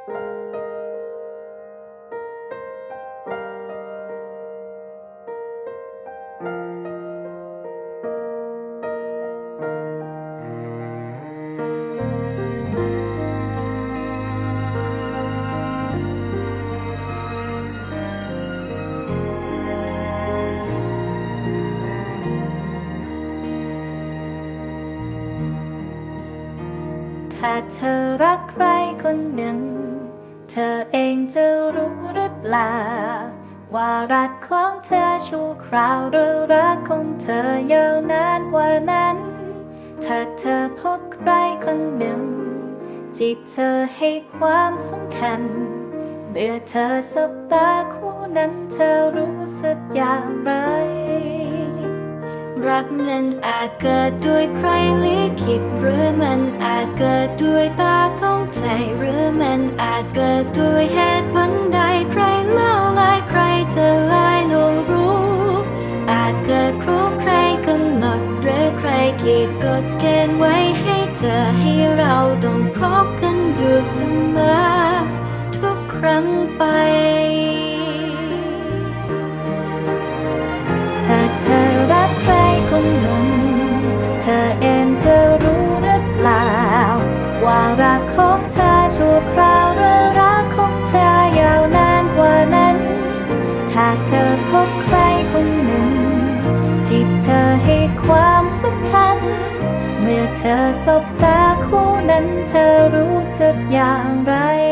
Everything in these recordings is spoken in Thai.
ถ้าเธอรักใครคนหนึ่งเธอเองจะรู้หรือเปล่าว่ารักของเธอชั่วคราวหรือรักของเธอยาวนานกว่านั้นถ้าเธอพบใครคนหนึ่งจีบเธอให้ความสำคัญเมื่อเธอสบตาคู่นั้นเธอรู้สึกอย่างไรรักนั้นอาจเกิดด้วยใครลิขิตหรือมันอาจเกิดด้วยตาของใจหรือมันอาจเกิดด้วยเหตุผลใดใครเล่าลายใครจะลายลงรู้อาจเกิดเพราะใครกำหนดหรือใครขีดกฎเกณฑ์ไว้ให้เธอให้เราต้องพบกันอยู่เสมอทุกครั้งไปถ้าเธอรักใครคนหนึ่งเธอเองจะรู้หรือเปล่าว่ารักของเธอชั่วคราวหรือรักของเธอยาวนานกว่านั้นถ้าเธอพบใครคนหนึ่งที่เธอให้ความสำคัญเมื่อเธอสบตาคู่นั้นเธอรู้สึกอย่างไร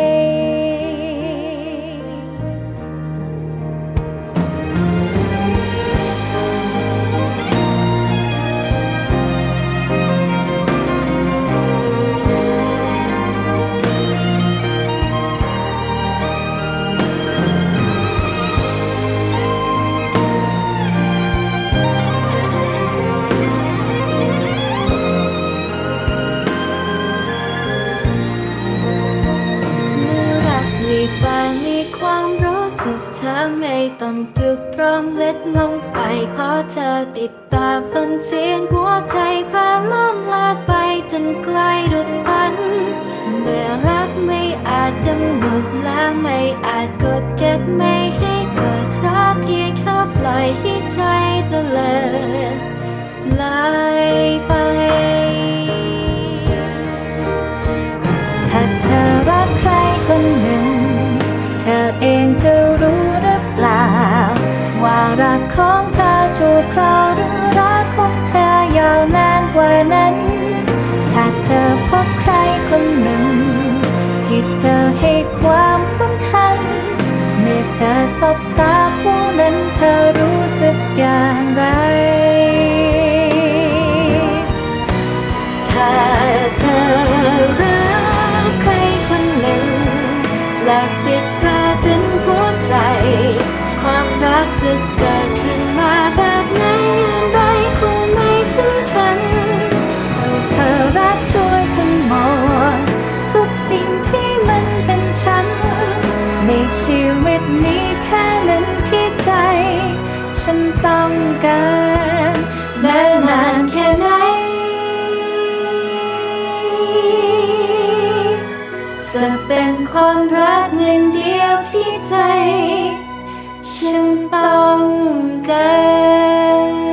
มีความรู้สึกเธอไม่ต้องตรึกตรองเล็ดลงไปขอเธอติดตามฟังเสียงหัวใจพาล่องลากไปจนไกลดุจฝันเมื่อรักไม่อาจกำหนดและไม่อาจกดเก็บไม่ให้เกิดถ้าเพียงแค่ปล่อยให้ใจตะเลิดไหลไปถ้าเธอรักใครคนหนึ่งเธอเองจะรู้หรือเปล่าว่ารักของเธอชั่วคราวหรือรักของเธอยาวนานกว่านั้นถ้าเธอพบใครคนหนึ่งที่เธอให้ความสำคัญเมื่อเธอสบตาคู่นั้นเธอรู้สึกอย่างไรถ้าเธอรักใครคนหนึ่งและติดตราตรึงหัวใจความรักจะเกิดขึ้นมาแบบไหนอย่างไรคงไม่สำคัญเธอรักด้วยทั้งหมดทุกสิ่งที่มันเป็นฉันในชีวิตนี้แค่นั้นที่ใจฉันต้องการแม้นานแค่ไหนจะเป็นความรักหนึ่งเดียวที่ใจฉันต้องการ